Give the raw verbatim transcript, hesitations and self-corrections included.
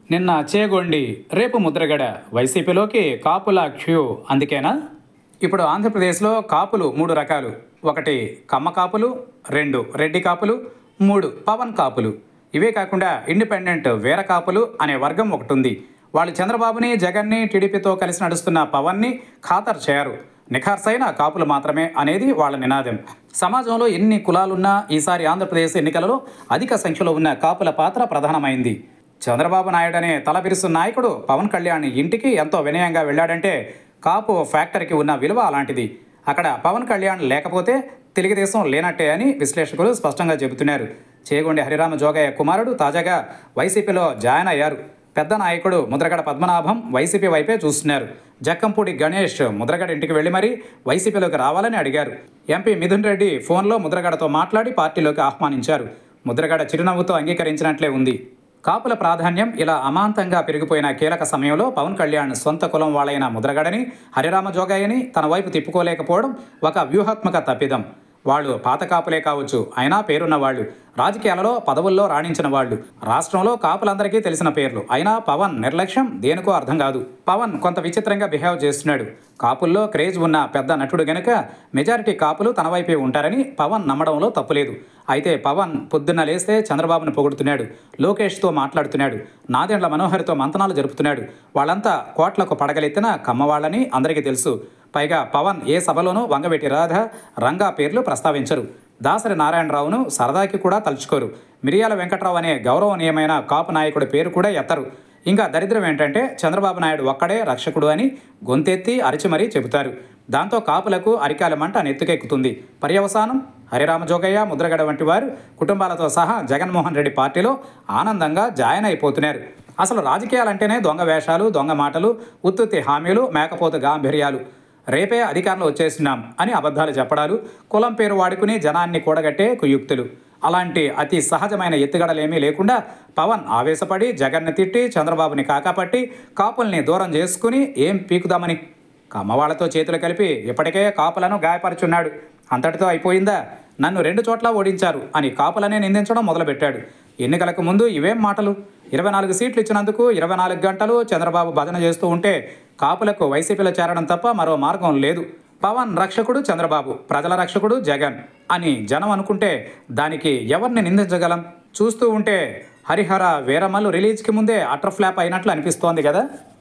నిన్న చేగొండి రేపు ముద్రగడ వైసీపీలోకి కాపుల క్యూ అందుకేనా? ఇప్పుడు ఆంధ్రప్రదేశ్లో కాపులు మూడు రకాలు. ఒకటి కమ్మ కాపులు, రెండు రెడ్డి కాపులు, మూడు పవన్ కాపులు. ఇవే కాకుండా ఇండిపెండెంట్ వీర కాపులు అనే వర్గం ఒకటి ఉంది. వాళ్ళు చంద్రబాబుని, జగన్ని, టీడీపీతో కలిసి నడుస్తున్న పవన్ని ఖాతరు చేయరు. నిఖార్సైన కాపులు మాత్రమే అనేది వాళ్ళ నినాదం. సమాజంలో ఎన్ని కులాలున్నా ఈసారి ఆంధ్రప్రదేశ్ ఎన్నికలలో అధిక సంఖ్యలో ఉన్న కాపుల పాత్ర ప్రధానమైంది. చంద్రబాబు నాయుడు అనే తలపిరుస్తున్న నాయకుడు పవన్ కళ్యాణ్ ఇంటికి ఎంతో వినయంగా వెళ్ళాడంటే కాపు ఫ్యాక్టరీకి ఉన్న విలువ అలాంటిది. అక్కడ పవన్ కళ్యాణ్ లేకపోతే తెలుగుదేశం లేనట్టే అని విశ్లేషకులు స్పష్టంగా చెబుతున్నారు. చేగొండి హరిరామ జోగయ్య కుమారుడు తాజాగా వైసీపీలో జాయిన్ అయ్యారు. పెద్ద నాయకుడు ముద్రగడ పద్మనాభం వైసీపీ వైపే చూస్తున్నారు. జక్కంపూడి గణేష్ ముద్రగడ ఇంటికి వెళ్లి మరీ వైసీపీలోకి రావాలని అడిగారు. ఎంపీ మిథున్ రెడ్డి ఫోన్లో ముద్రగడతో మాట్లాడి పార్టీలోకి ఆహ్వానించారు. ముద్రగడ చిరునవ్వుతో అంగీకరించినట్లే ఉంది. కాపుల ప్రాధాన్యం ఇలా అమాంతంగా పెరిగిపోయిన కీలక సమయంలో పవన్ కళ్యాణ్ సొంత కులం వాళ్ళైన ముద్రగడని, హరిరామ జోగయ్యని తన వైపు తిప్పుకోలేకపోవడం ఒక వ్యూహాత్మక తప్పిదం. వాళ్ళు పాత కాపులే కావచ్చు, అయినా పేరున్న వాళ్ళు, రాజకీయాలలో పదవుల్లో రాణించిన వాళ్ళు, రాష్ట్రంలో కాపులందరికీ తెలిసిన పేర్లు. అయినా పవన్ నిర్లక్ష్యం దేనికో అర్థం కాదు. పవన్ కొంత విచిత్రంగా బిహేవ్ చేస్తున్నాడు. కాపుల్లో క్రేజ్ ఉన్న పెద్ద నటుడు గనుక మెజారిటీ కాపులు తన వైపే ఉంటారని పవన్ నమ్మడంలో తప్పులేదు. అయితే పవన్ పొద్దున్న లేస్తే చంద్రబాబును పొగుడుతున్నాడు, లోకేష్తో మాట్లాడుతున్నాడు, నాదెండ్ల మనోహర్తో మంతనాలు జరుపుతున్నాడు. వాళ్ళంతా కోట్లకు పడగలెత్తిన కమ్మవాళ్ళని అందరికీ తెలుసు. పైగా పవన్ ఏ సభలోనూ వంగవెట్టి రాధ, రంగా పేర్లు ప్రస్తావించరు. దాసరి నారాయణరావును సరదాకి కూడా తలుచుకోరు. మిరియాల వెంకట్రావు అనే గౌరవనీయమైన కాపు నాయకుడి పేరు కూడా ఎత్తరు. ఇంకా దరిద్రం ఏంటంటే చంద్రబాబు నాయుడు ఒక్కడే రక్షకుడు అని గొంతెత్తి అరిచి మరీ చెబుతారు. దాంతో కాపులకు అరికాల మంట నెత్తుకెక్కుతుంది. పర్యవసానం హరిరామ జోగయ్య, ముద్రగడ వంటి వారు కుటుంబాలతో సహా జగన్మోహన్ రెడ్డి పార్టీలో ఆనందంగా జాయిన్ అయిపోతున్నారు. అసలు రాజకీయాలంటేనే దొంగ వేషాలు, దొంగ మాటలు, ఉత్తుత్తి హామీలు, మేకపోతు గాంభీర్యాలు. రేపే అధికారంలో వచ్చేసినాం అని అబద్ధాలు చెప్పడాలు, కులం పేరు వాడుకుని జనాన్ని కూడగట్టే కుయుక్తులు. అలాంటి అతి సహజమైన ఎత్తుగడలేమీ లేకుండా పవన్ ఆవేశపడి జగన్ని తిట్టి చంద్రబాబుని కాకాపట్టి కాపుల్ని దూరం చేసుకుని ఏం పీకుదామని కమ్మవాళ్లతో చేతులు కలిపి ఇప్పటికే కాపులను గాయపరుచున్నాడు. అంతటితో అయిపోయిందా? నన్ను రెండు చోట్ల ఓడించారు అని కాపులనే నిందించడం మొదలుపెట్టాడు. ఎన్నికలకు ముందు ఇవేం మాటలు? ఇరవై నాలుగు సీట్లు ఇచ్చినందుకు ఇరవై నాలుగు గంటలు చంద్రబాబు భజన చేస్తూ ఉంటే కాపులకు వైసీపీలో చేరడం తప్ప మరో మార్గం లేదు. పవన్ రక్షకుడు చంద్రబాబు, ప్రజల రక్షకుడు జగన్ అని జనం అనుకుంటే దానికి ఎవరిని నిందించగలం? చూస్తూ ఉంటే హరిహర వీరమల్లు రిలీజ్కి ముందే అటర్ ఫ్లాప్ అయినట్లు అనిపిస్తోంది కదా.